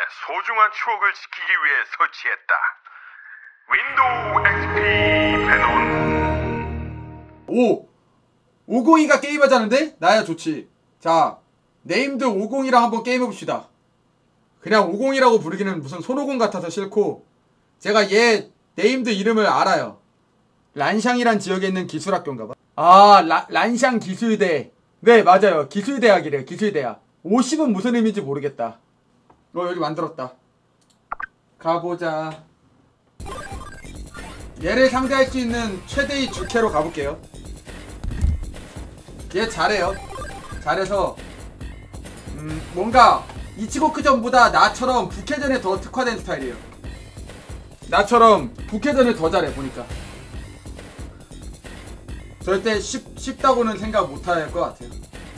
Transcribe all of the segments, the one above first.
소중한 추억을 지키기 위해 설치했다. 윈도우 XP 배넌. 502가 게임하자는데? 나야 좋지. 자, 네임드 502랑 한번 게임해봅시다. 그냥 502라고 부르기는 무슨 손오공 같아서 싫고, 제가 얘 네임드 이름을 알아요. 란샹이란 지역에 있는 기술학교인가봐. 아, 란샹 기술대. 네, 맞아요. 기술대학이래요. 기술대학. 50은 무슨 의미인지 모르겠다. 여기 만들었다. 가보자. 얘를 상대할 수 있는 최대의 주캐로 가볼게요. 얘 잘해요. 잘해서 뭔가 이치고크전보다 나처럼 북해전에 더 특화된 스타일이에요. 나처럼 북해전을 더 잘해 보니까. 절대 쉽다고는 생각 못할 것 같아요.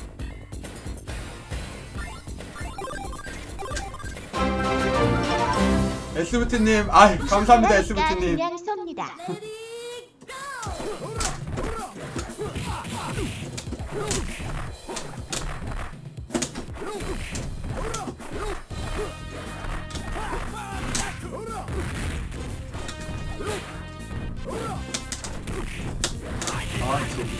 S부트님, 아 감사합니다. S부트님. 그냥 쏩니다. 아, 진짜.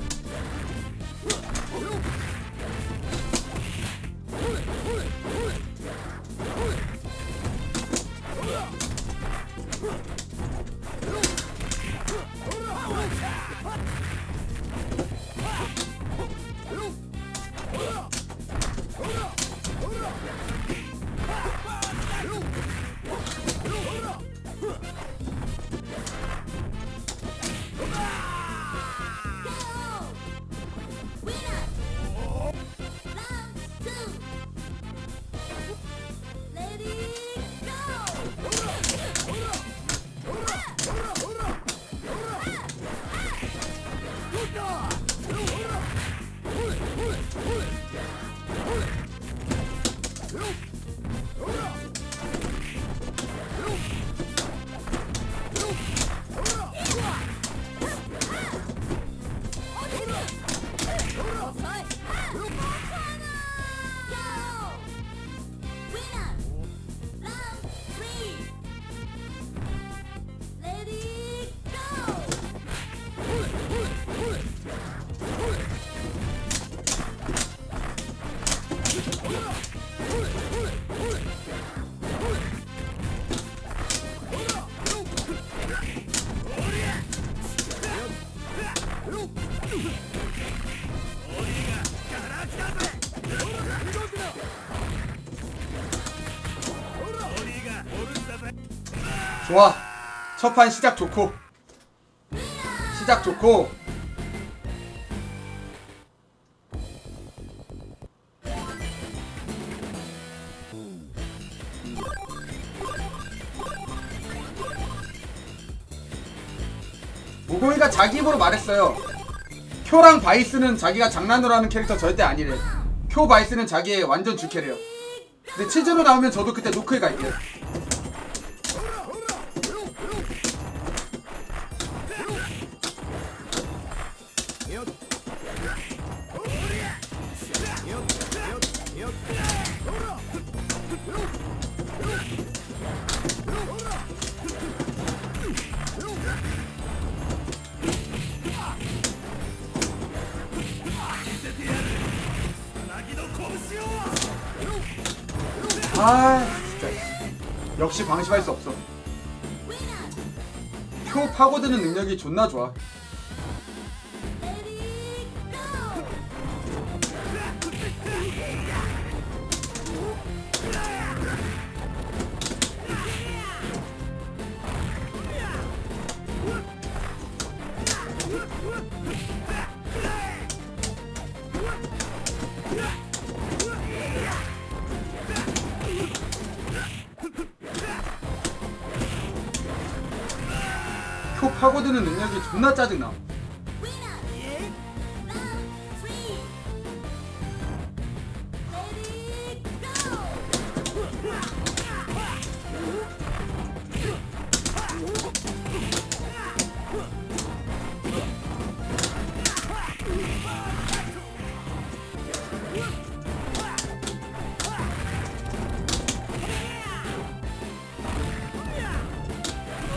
좋아. 첫판 시작 좋고. 시작 좋고. 오공이가 자기 입으로 말했어요. 쿄랑 바이스는 자기가 장난으로 하는 캐릭터 절대 아니래. 쿄 바이스는 자기의 완전 주캐래요. 근데 치즈로 나오면 저도 그때 노크에 갈게요. 아 진짜 역시 방심할 수 없어. 표 파고드는 능력이 존나 좋아. 표 파고드는 능력이 존나 짜증나.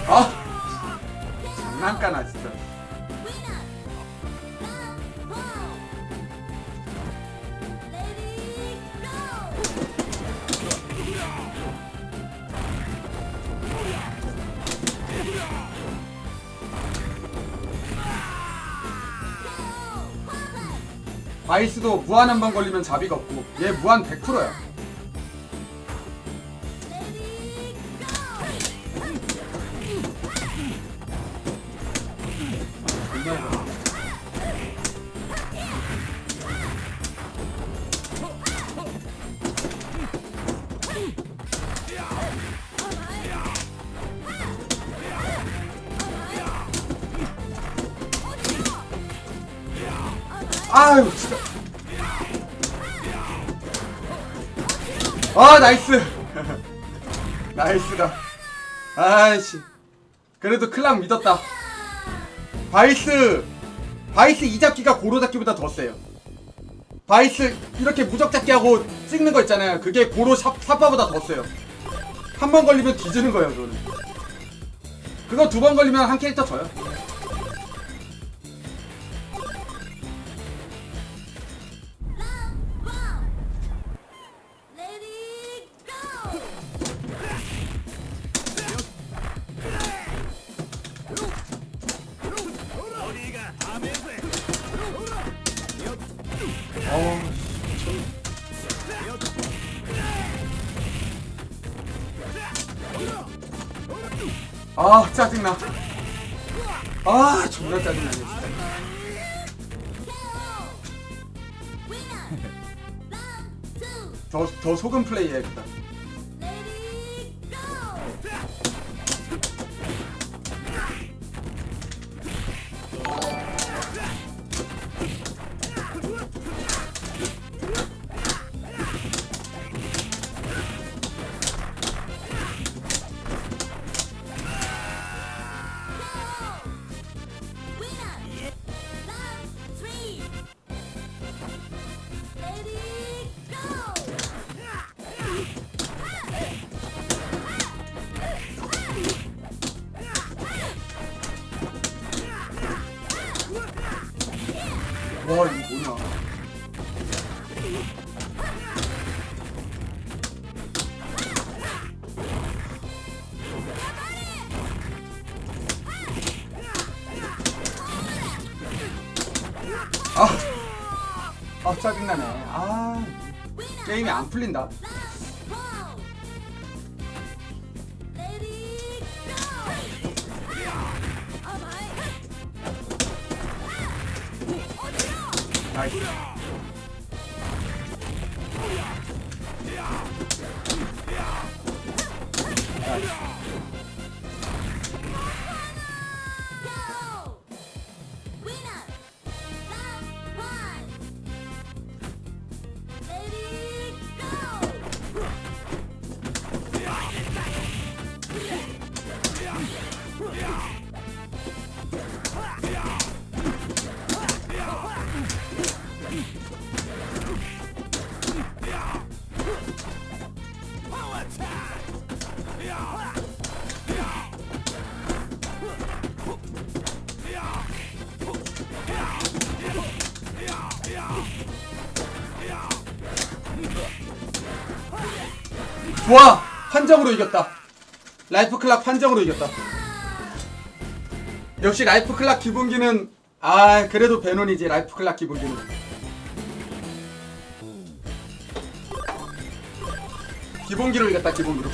아 장난까나 진짜. 바이스도 무한 한 번 걸리면 자비가 없고 얘 무한 100%야. 아유 진짜. 아 나이스. 나이스다. 아이씨 그래도 클락 믿었다. 바이스 이잡기가 고로 잡기보다 더 세요. 바이스 이렇게 무적 잡기 하고 찍는 거 있잖아요. 그게 고로 삽바보다 더 세요. 한 번 걸리면 뒤지는 거예요 저는. 그거 두 번 걸리면 한 캐릭터 져요. 아 짜증나. 아 존나 짜증나네 진짜. 더 소금 플레이 해야겠다. 와 이거 뭐냐. 아 짜증나네. 아 게임이 안 풀린다. 나이스. 좋아! 판정으로 이겼다. 라이프 클락 판정으로 이겼다. 역시 라이프 클락 기본기는 그래도 베논이지. 라이프 클락 기본기는 기본기로 이겼다. 기본기로.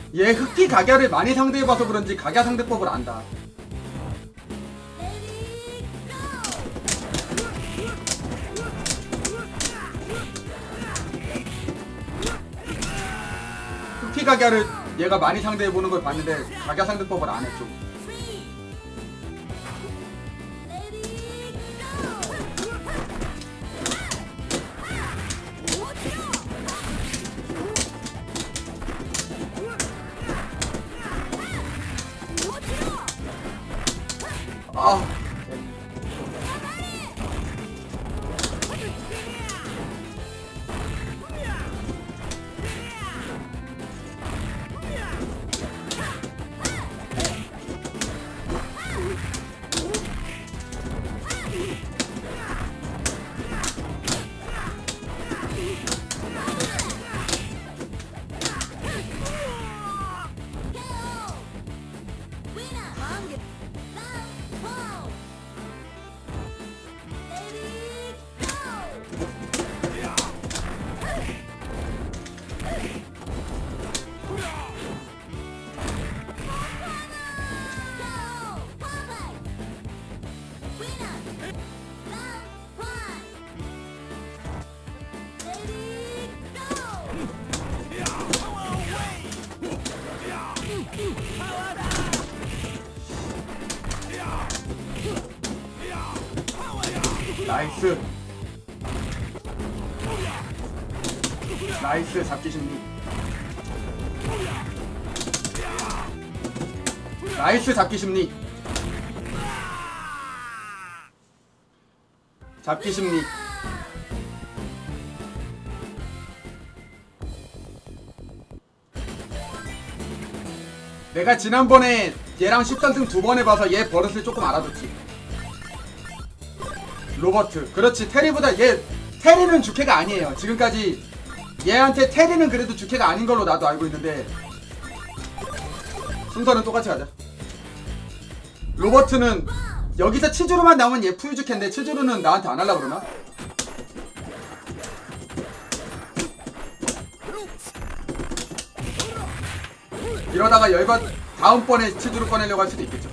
얘 흑기 가갸를 많이 상대해봐서 그런지 가갸 상대법을 안다. 흑기 가갸를 얘가 많이 상대해보는 걸 봤는데 가갸 상대법을 안 했죠. 아, 나이스. 나이스 잡기 심리. 나이스 잡기 심리. 잡기 심리. 내가 지난번에 얘랑 13등 2번 해봐서 얘 버릇을 조금 알아줬지. 로버트. 그렇지. 테리보다 얘 테리는 주캐가 아니에요. 지금까지 얘한테 테리는 그래도 주캐가 아닌 걸로 나도 알고 있는데 순서는 똑같이 가자. 로버트는 여기서 치즈루만 나오면 얘 푸유주캐인데 치즈루는 나한테 안 하려고 그러나? 이러다가 열받 다음번에 치즈루 꺼내려고 할 수도 있겠죠.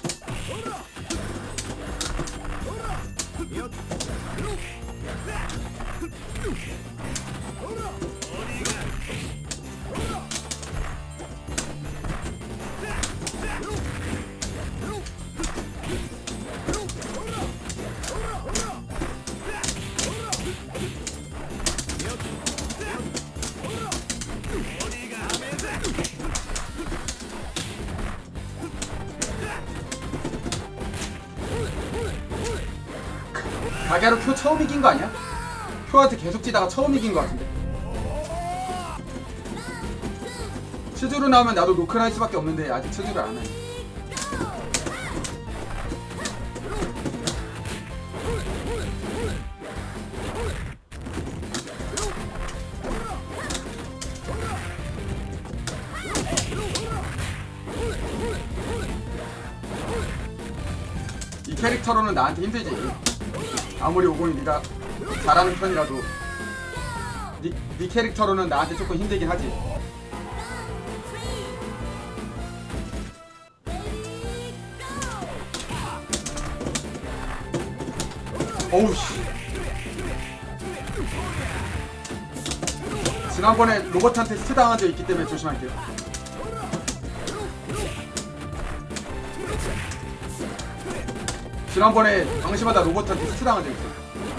가갸로 표 처음 이긴 거 아니야? 표한테 계속 지다가 처음 이긴 거 같은데. 치즈로 나오면 나도 노크를 할 수밖에 없는데 아직 치즈를 안 해. 이 캐릭터로는 나한테 힘들지. 아무리 오공이 네가 잘하는 편이라도 네 캐릭터로는 나한테 조금 힘들긴 하지. 어우씨. 지난번에 로버트한테 스트 당한 적 있기 때문에 조심할게요. 지난번에 방심하다 로버트한테 스트 당한 적 있어요.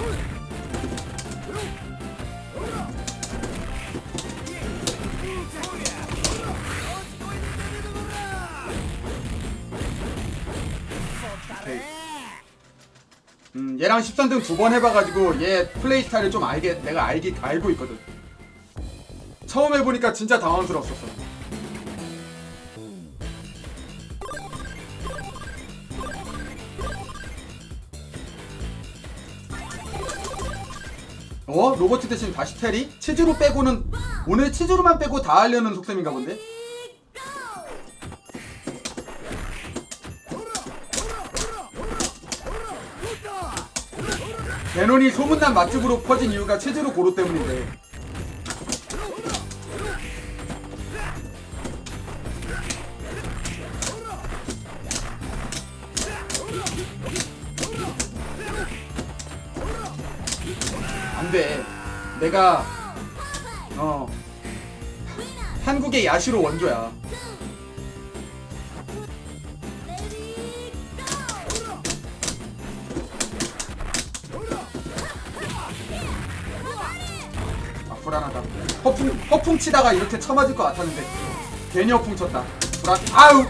얘랑 13등 2번 해봐가지고 얘 플레이 스타일을 좀 내가 알고 있거든. 처음 해보니까 진짜 당황스러웠었어. 로버트 대신 다시 테리? 치즈로 빼고는 오늘 치즈로만 빼고 다 하려는 속셈인가 본데? 베논이 소문난 맛집으로 퍼진 이유가 치즈로 고로 때문인데 안돼. 내가 한국의 야시로 원조야. 아 불안하다. 허풍 치다가 이렇게 쳐맞을 것 같았는데 괜히 허풍 쳤다. 아우.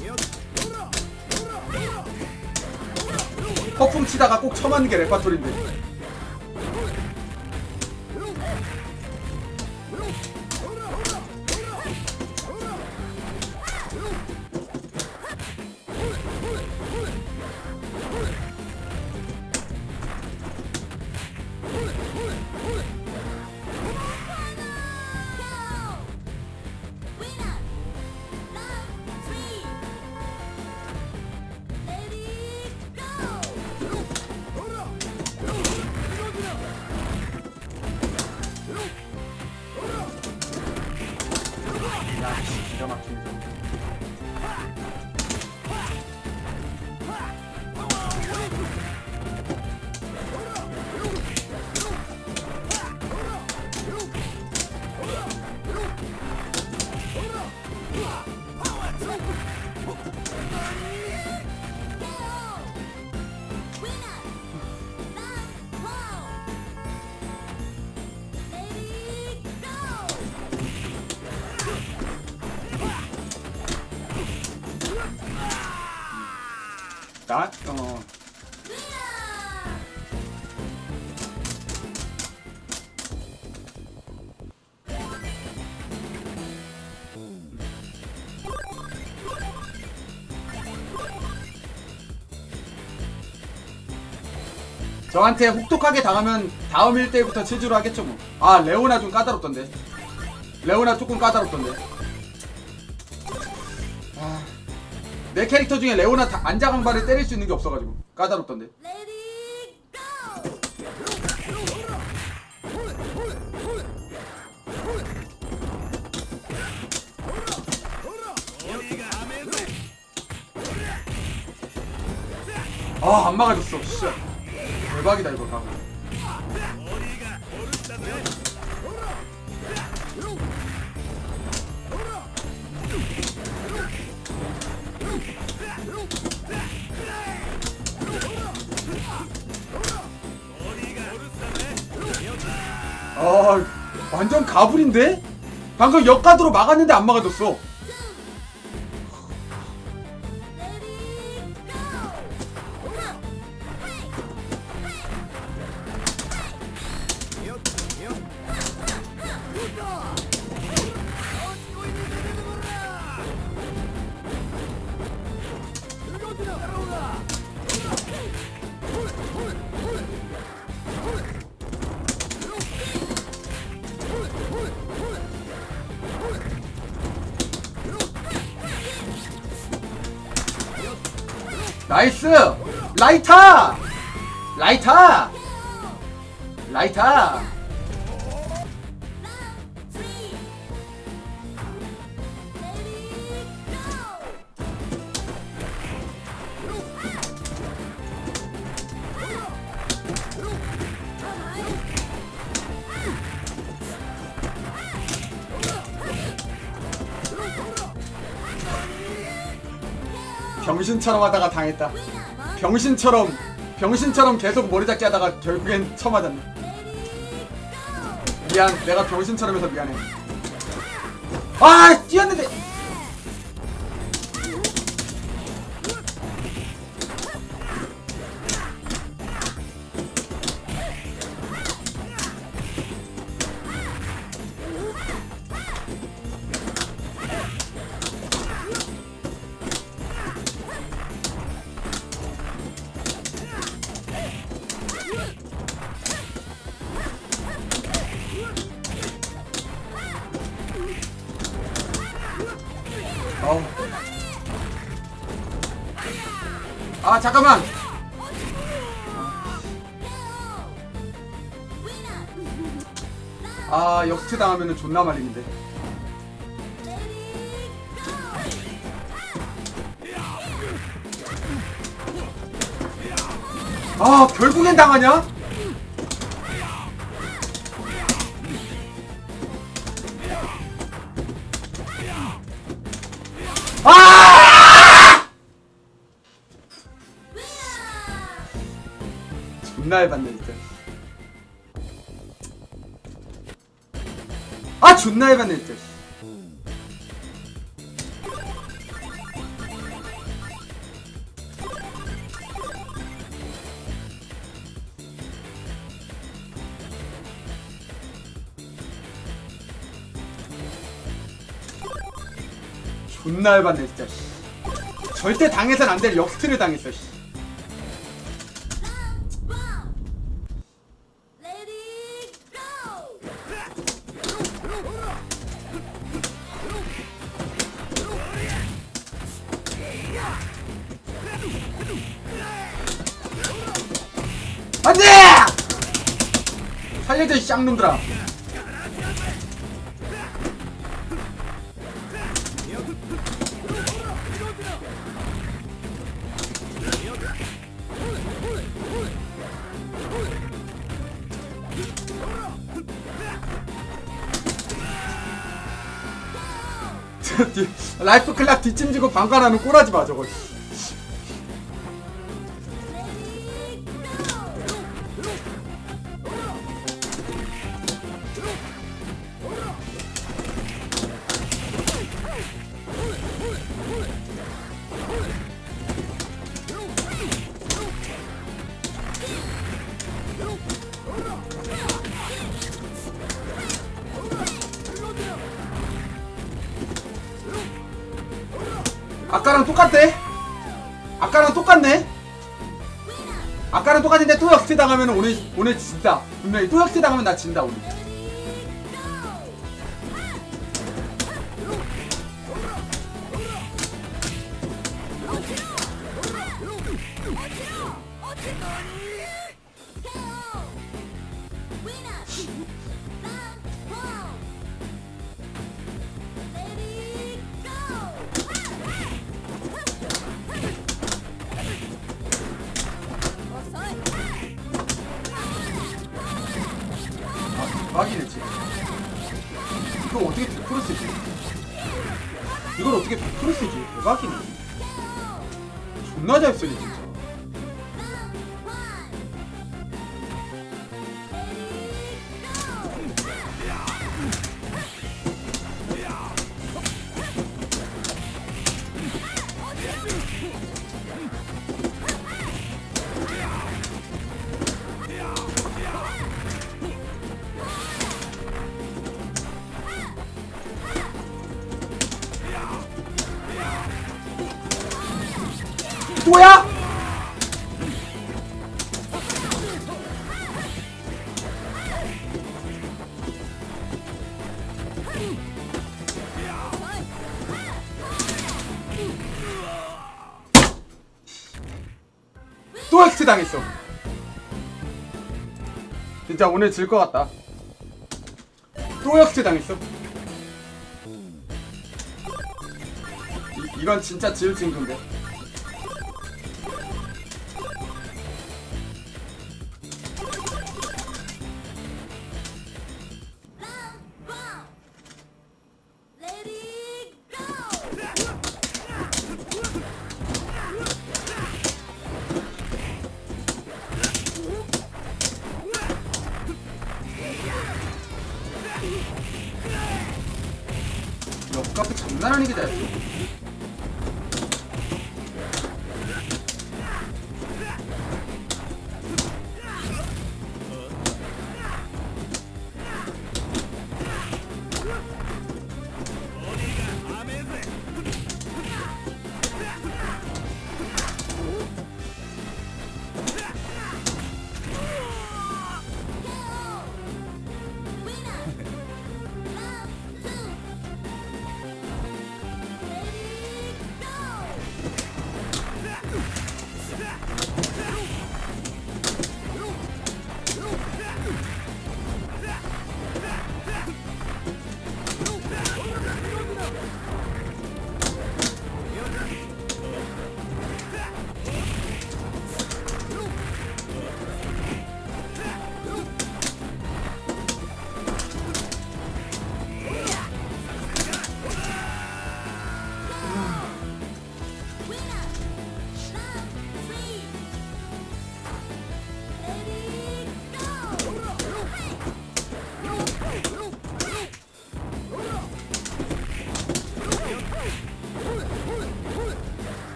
허풍 치다가 꼭 쳐맞는 게 레파토리인데. 기가 막히네. 저한테 혹독하게 당하면 다음 1대1부터 체주로 하겠죠 뭐. 아 레오나 좀 까다롭던데. 레오나 조금 까다롭던데. 아, 내 캐릭터 중에 레오나 안자강발을 때릴 수 있는 게 없어가지고 까다롭던데. 아 안 막아줬어. 진짜 대박이다 이거 가고. 아 완전 가불인데? 방금 역가드로 막았는데 안 막아줬어. 나이스! 라이타! 라이타! 라이타! 병신처럼 하다가 당했다. 병신처럼 계속 머리잡기 하다가 결국엔 쳐맞았네. 미안, 내가 병신처럼 해서 미안해. 아, 뛰었는데. 아 잠깐만. 아 역트 당하면은 존나 말리는데. 아 결국엔 당하냐? 존나 해봤네 진짜. 아 존나 해봤네 진짜. 존나 해봤네 진짜. 절대 당해선 안 될 역스트를 당했어. 안돼! 살려줘 이 쌍놈들아. 라이프 클락 뒷짐지고 방관하는 꼬라지마 저거. 아까랑 똑같대? 아까랑 똑같네? 아까랑 똑같은데 또 역시 당하면 오늘 진다. 분명히 또 역시 당하면 나 진다 오늘. 대박이네. 이걸 어떻게 100% 쓰지? 이걸 어떻게 100% 쓰지? 대박이네. 존나 잘 쓰네 진짜. 뭐야? 또 엑스 당했어. 진짜 오늘 질 것 같다. 또 엑스 당했어. 이건 진짜 지을 친구인데. 역값이 장난 아니게 잘 써.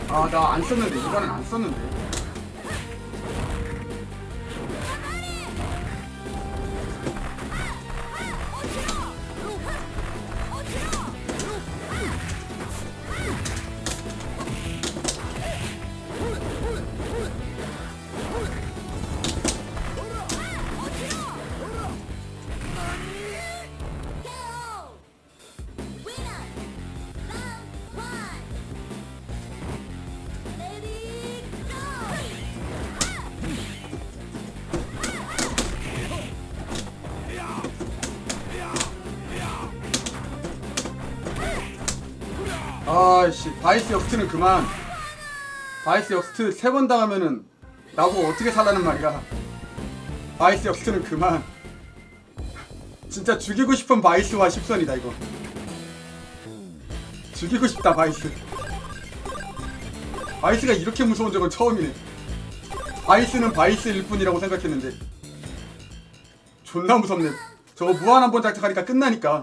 아, 나 안 썼는데. 이번엔 안 썼는데. 아이씨, 바이스 역스트는 그만. 바이스 역스트 3번 당하면은 나보고 어떻게 살라는 말이야. 바이스 역스트는 그만. 진짜 죽이고 싶은 바이스와 10선이다 이거. 죽이고 싶다 바이스. 바이스가 이렇게 무서운 적은 처음이네. 바이스는 바이스일 뿐이라고 생각했는데 존나 무섭네. 저거 무한 한번 작작하니까 끝나니까.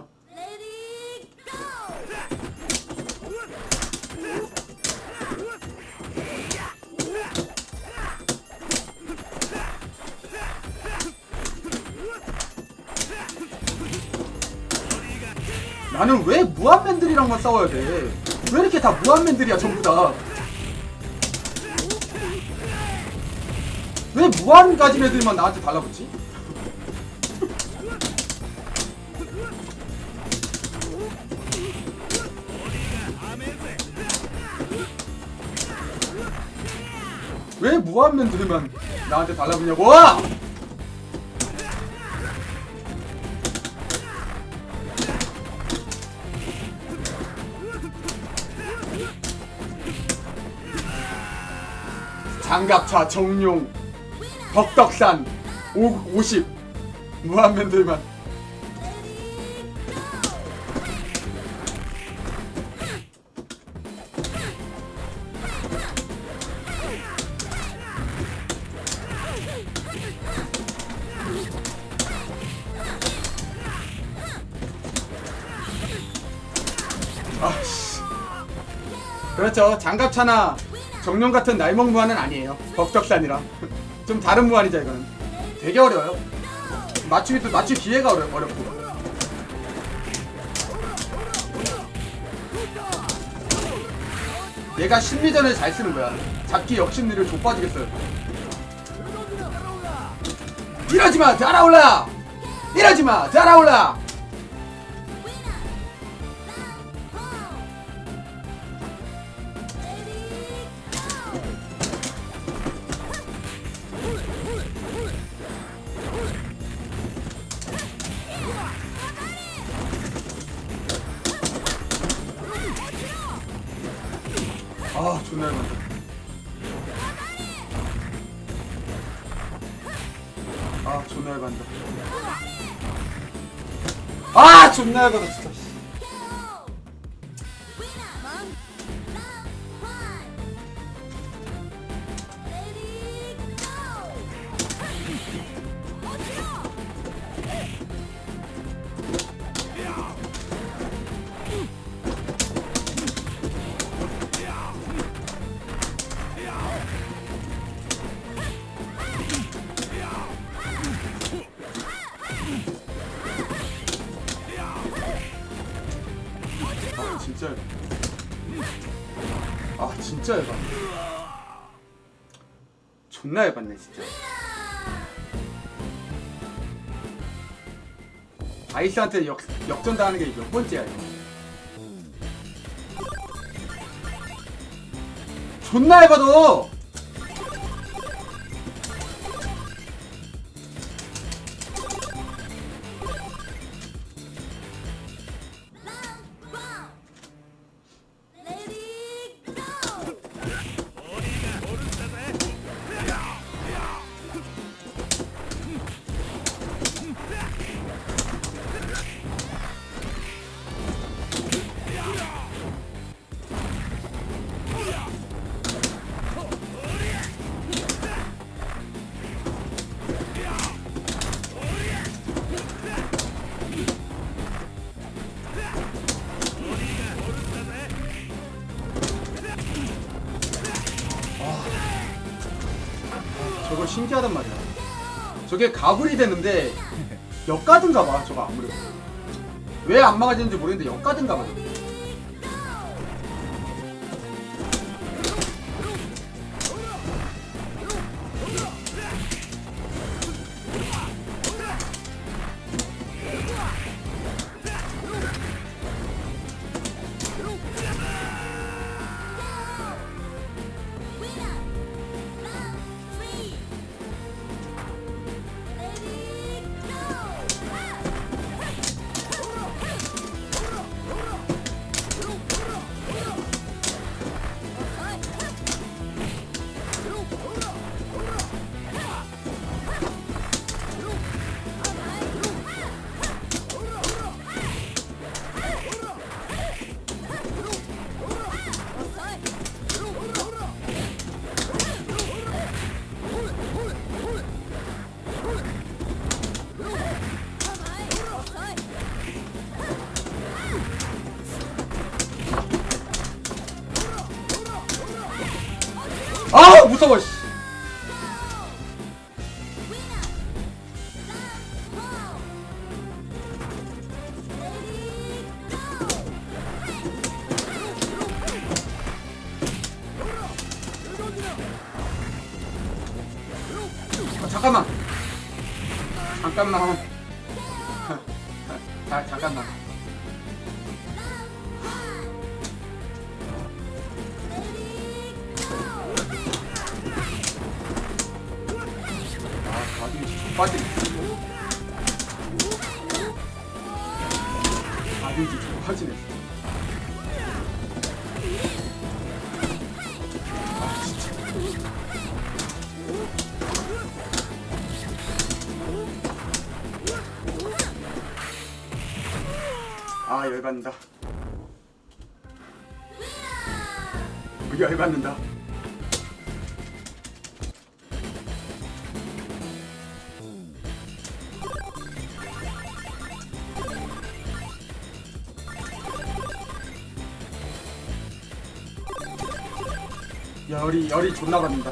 나는 왜 무한맨들이랑만 싸워야 돼? 왜 이렇게 다 무한맨들이야 전부 다? 왜 무한 가진 애들만 나한테 달라붙지? 왜 무한맨들만 나한테 달라붙냐고! 장갑차 정룡 덕덕산 50 무한맨들만. 아씨. 그렇죠. 장갑차나 정룡 같은 날먹 무한은 아니에요. 덕덕산이랑 좀 다른 무한이죠. 이거는 되게 어려워요. 맞추기 기회가 어렵고. 얘가 심리전을 잘 쓰는 거야. 잡기 역심리를 족빠지겠어요. 이러지마 달아올라. 이러지마 달아올라. 아 존나 열받다. 아 존나 열받다. 아 존나 열받다 진짜. 진짜 진짜 열받네. 존나 열받네 진짜. 아이스한테 역전당하는 게 몇 번째야 이거. 존나 열받어. 신기하단 말이야. 저게 가불이 되는데 역가든가 봐. 저거 아무래도 왜 안 막아지는지 모르겠는데 역가든가 봐. 아 무서워 씨. 잠깐만 잠깐만 빠지 아니지 빠지네. 아 진짜 아 열받는다. 열받는다. 열이 존나 받는다.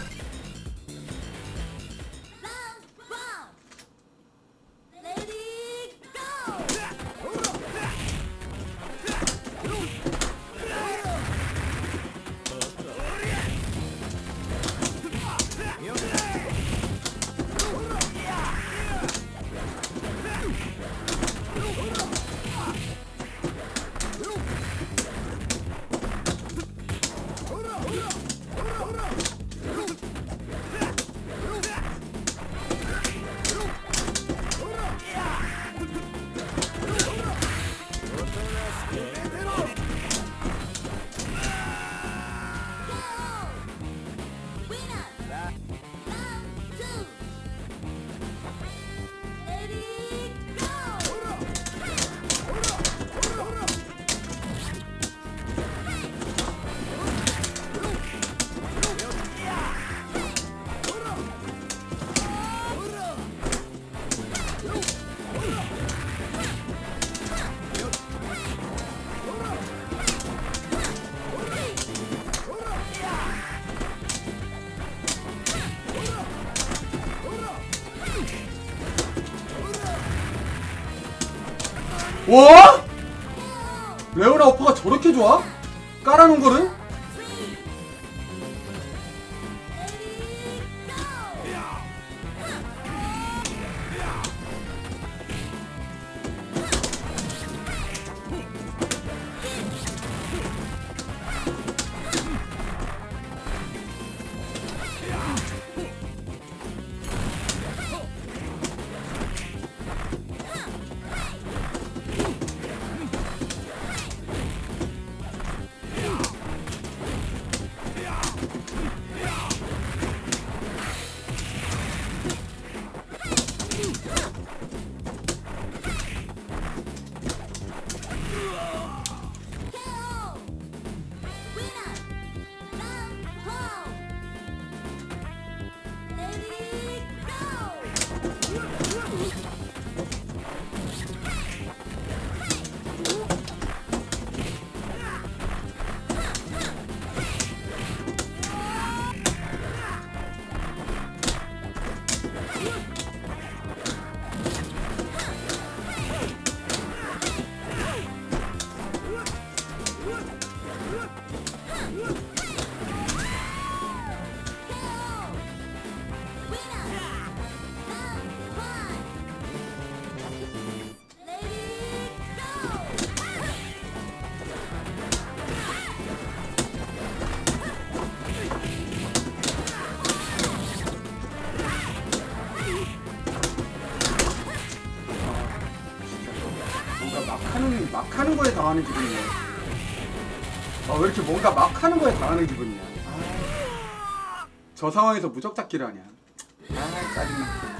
와? 레오나 오빠가 저렇게 좋아? 깔아놓은 거를? 하는 거에 당하는 기분이야. 아, 왜 이렇게 뭔가 막 하는 거에 당하는 기분이야. 아, 저 상황에서 무적잡기를 하냐. 아, 짜증나.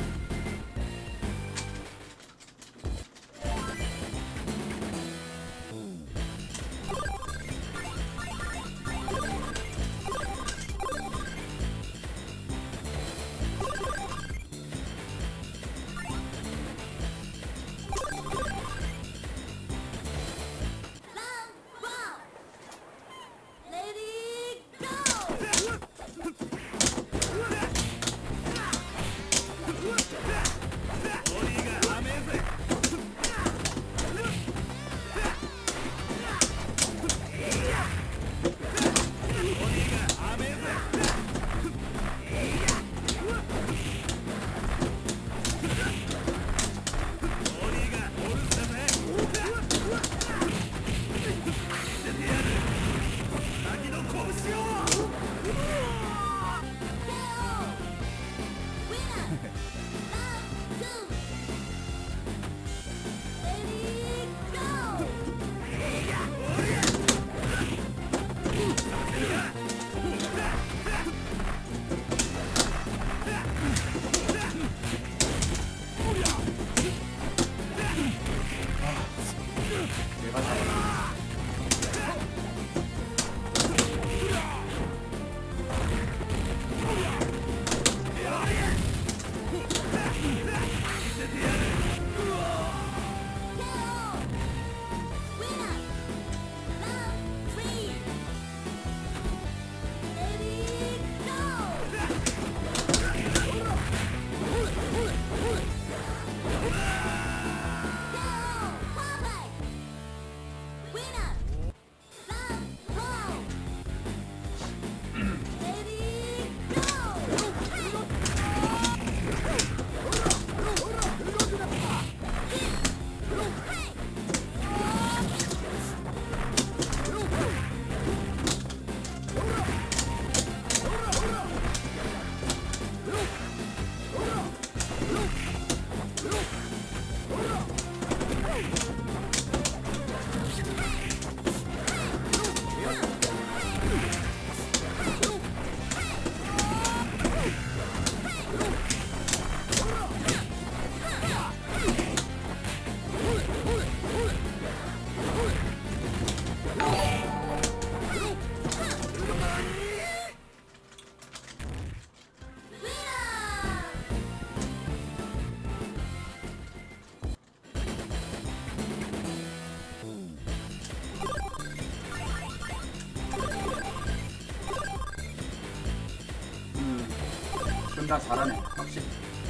존나 잘하네. 확실히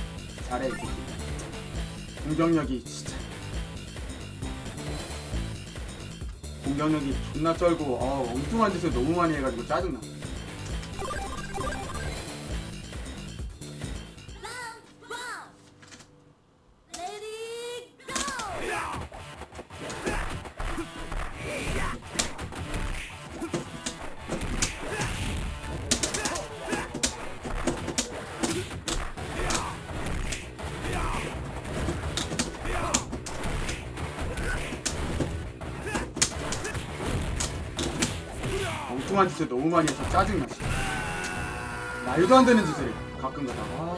잘해 이 새끼. 공격력이 진짜 공격력이 존나 쩔고 엉뚱한 짓을 너무 많이 해가지고 짜증나. 엉뚱한 짓을 너무 많이 해서 짜증나. 말도 안 되는 짓을 해 가끔 가다가.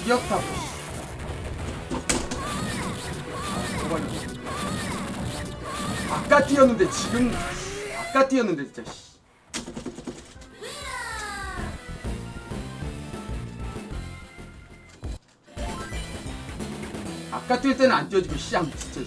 뛰었다고. 아까 뛰었는데 지금 아까 뛰었는데 진짜. 아까 뛸 때는 안 뛰어지고 씨앙 진짜.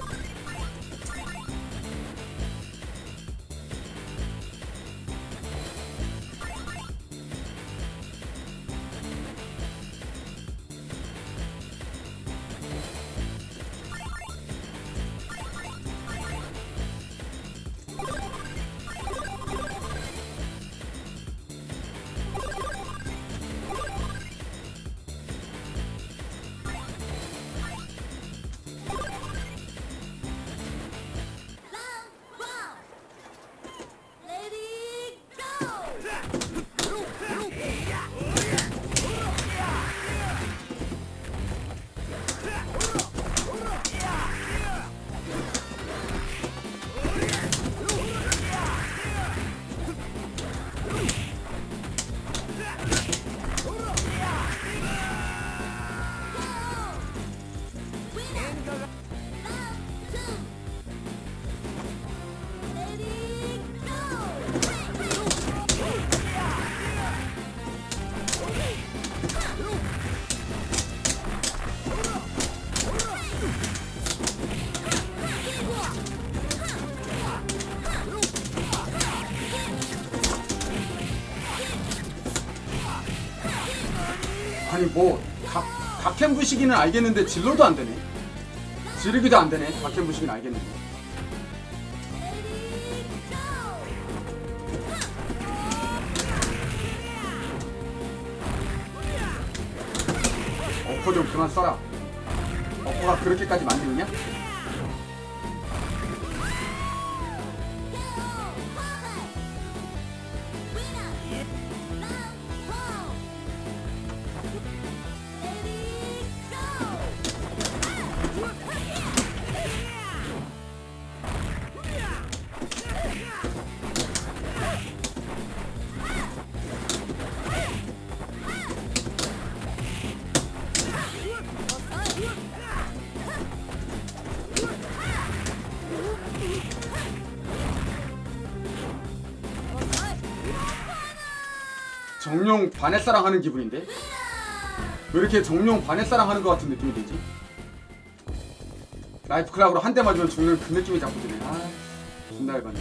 아니 뭐 각캠 부시기는 알겠는데 진로도 안 되네. 지르기도 안 되네. 각캠 부시기는 알겠는데. 어퍼 좀 그만 써라. 어퍼가 그렇게까지 만들냐? 정룡 반햇사랑 하는 기분인데? 왜 이렇게 정룡 반햇사랑 하는 것 같은 느낌이 들지? 라이프 클락으로 한 대 맞으면 죽는 그 느낌이 자꾸 드네. 아, 존나 열받네.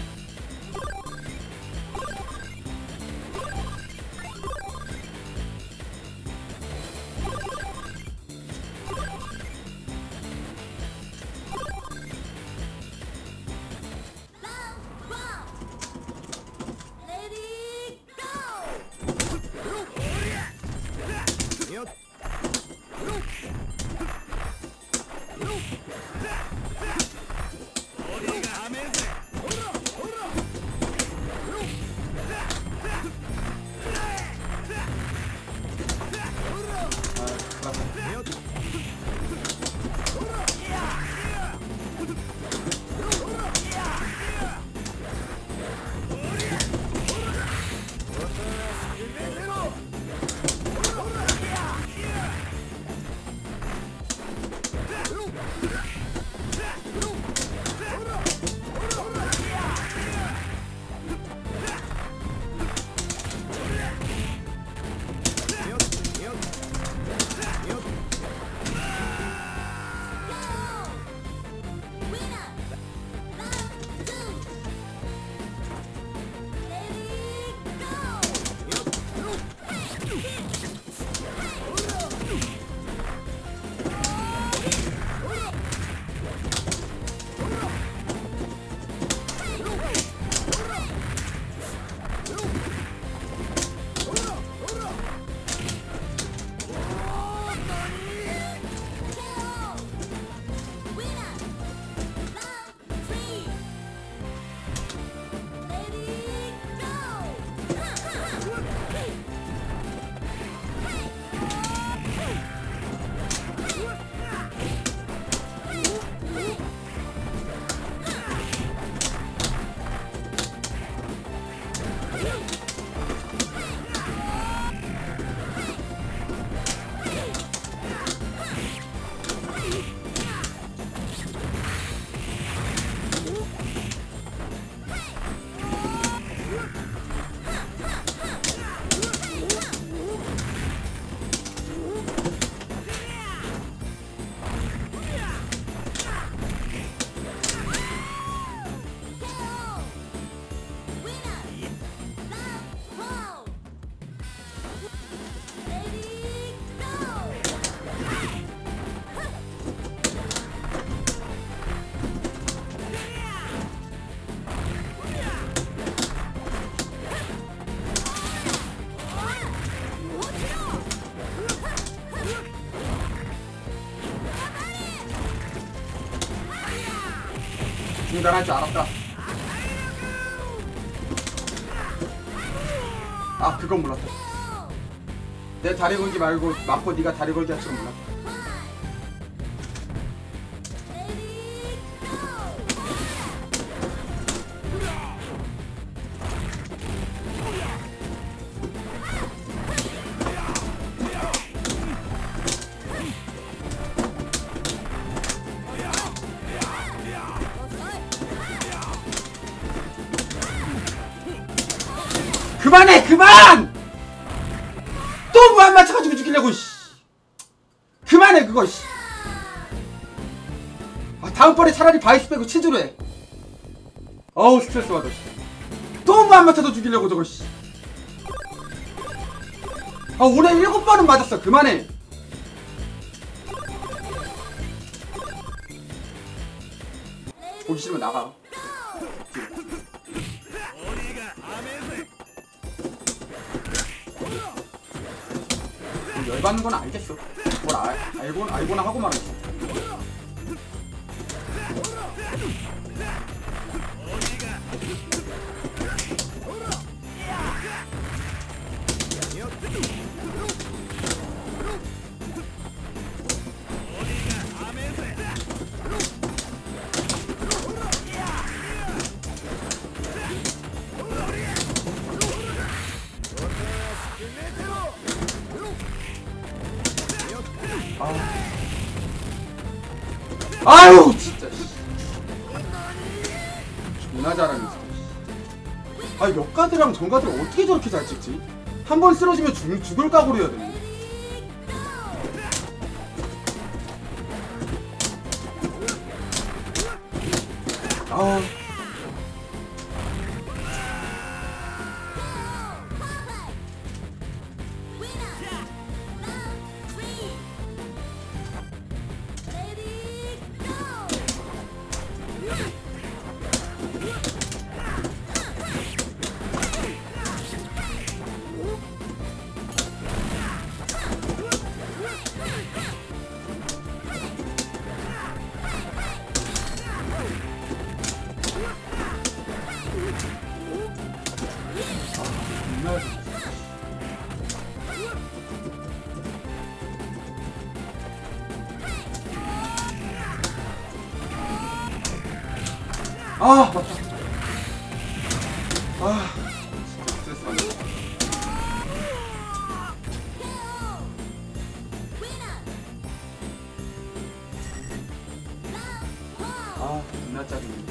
중단할 줄 알았다. 아, 그건 몰랐다. 내 다리 걸기 말고 맞고 네가 다리 걸기 할 줄은 몰랐다. 그만해! 그만! 또 뭐 안 맞춰가지고 죽이려고. 씨. 그만해 그거. 씨. 아, 다음번에 차라리 바이스 빼고 치즈로 해. 어우 스트레스 받아. 또 뭐 안 맞춰서 죽이려고 저거. 씨. 아, 올해 7번은 맞았어. 그만해. 보기 싫으면 나가. 열받는 건 알겠어. 뭘 알고나 하고 말았어. 아유 진짜. 존나 잘하네. 아, 역가드랑 정가드를 어떻게 저렇게 잘 찍지? 한 번 쓰러지면 죽을 각오로 해야 되는데. 아. 아, 맞다. 아, 진짜 스트레스 받네. 아, 존나 짜증나.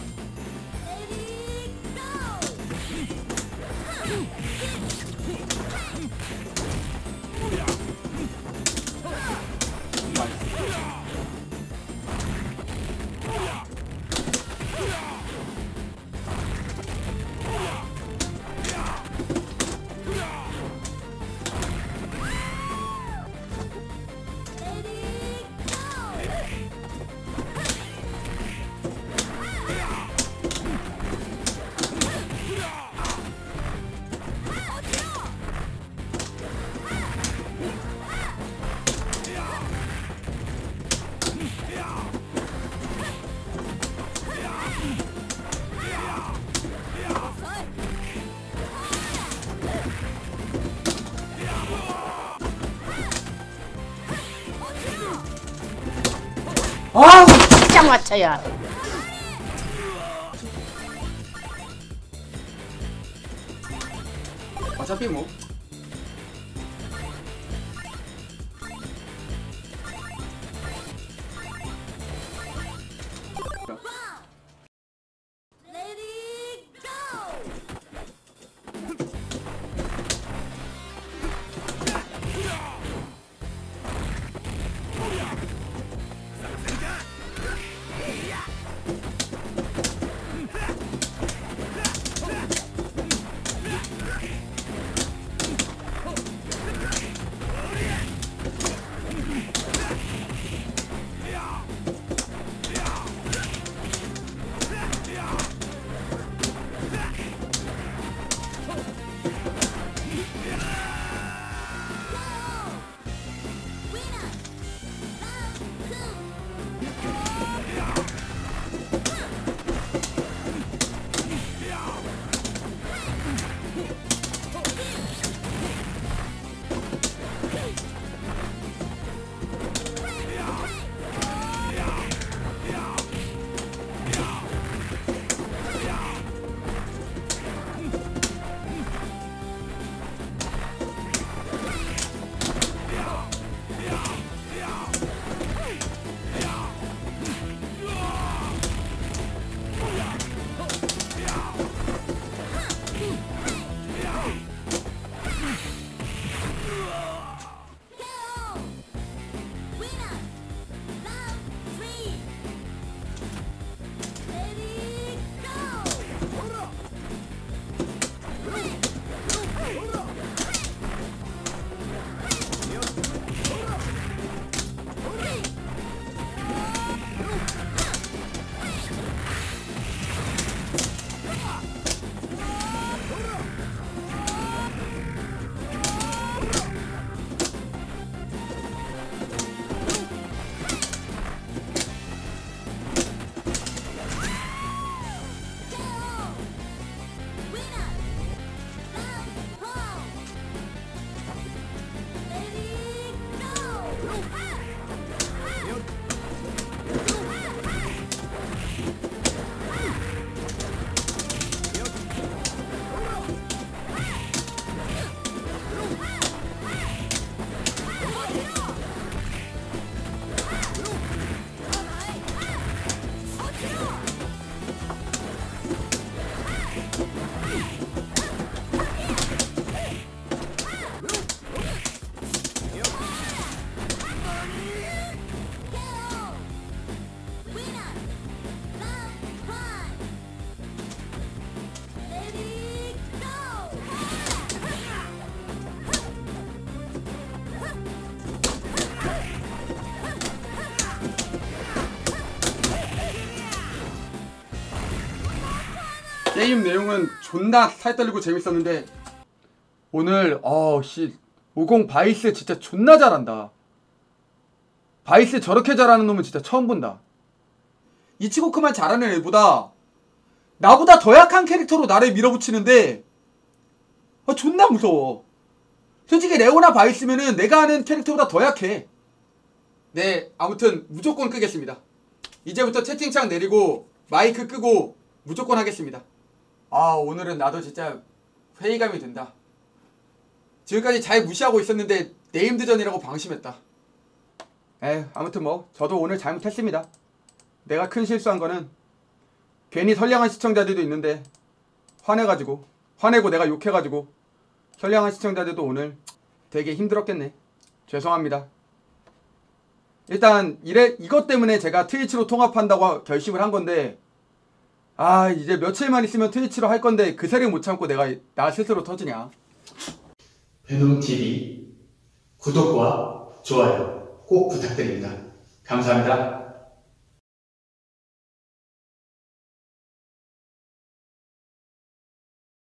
아우 진짜 맞춰야. 어차피 뭐 게임 내용은 존나 살떨리고 재밌었는데 오늘 50 바이스 진짜 존나 잘한다. 바이스 저렇게 잘하는 놈은 진짜 처음 본다. 이치고크만 잘하는 애보다 나보다 더 약한 캐릭터로 나를 밀어붙이는데 존나 무서워. 솔직히 레오나 바이스면은 내가 아는 캐릭터보다 더 약해. 네, 아무튼 무조건 끄겠습니다. 이제부터 채팅창 내리고 마이크 끄고 무조건 하겠습니다. 오늘은 나도 진짜 회의감이 든다. 지금까지 잘 무시하고 있었는데 네임드전이라고 방심했다. 아무튼 뭐 저도 오늘 잘못했습니다. 내가 큰 실수한 거는 괜히 선량한 시청자들도 있는데 화내고 내가 욕해가지고 선량한 시청자들도 오늘 되게 힘들었겠네. 죄송합니다. 일단 이것 때문에 제가 트위치로 통합한다고 결심을 한 건데 이제 며칠만 있으면 트위치로 할 건데 그 세력 못 참고 내가 나 스스로 터지냐. 베놈TV 구독과 좋아요 꼭 부탁드립니다. 감사합니다.